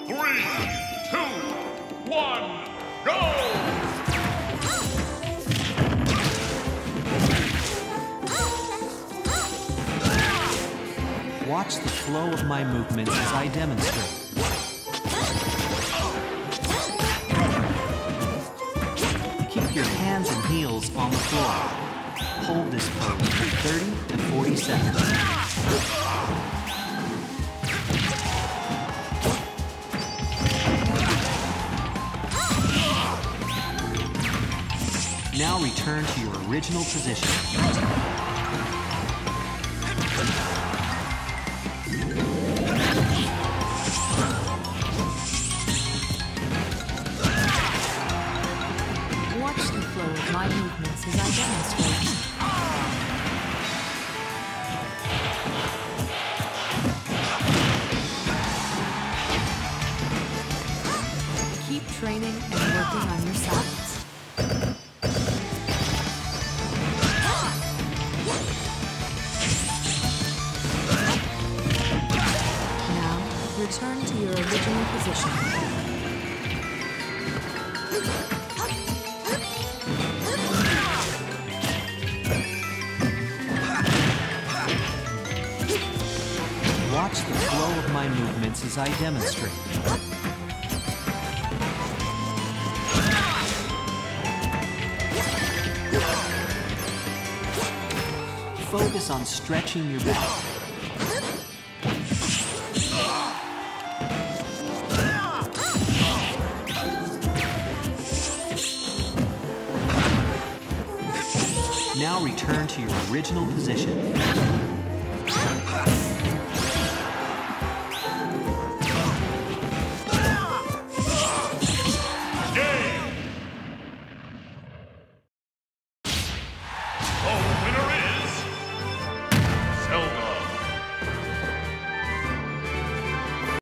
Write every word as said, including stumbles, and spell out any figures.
three, two, one, go! Watch the flow of my movements as I demonstrate. Keep your hands and heels on the floor. Hold this pose for thirty to forty seconds. Now return to your original position. Watch the flow of my movements as I demonstrate. Keep training and working on your sides. Now, return to your original position. Watch the flow of my movements as I demonstrate. Focus on stretching your back. Now return to your original position.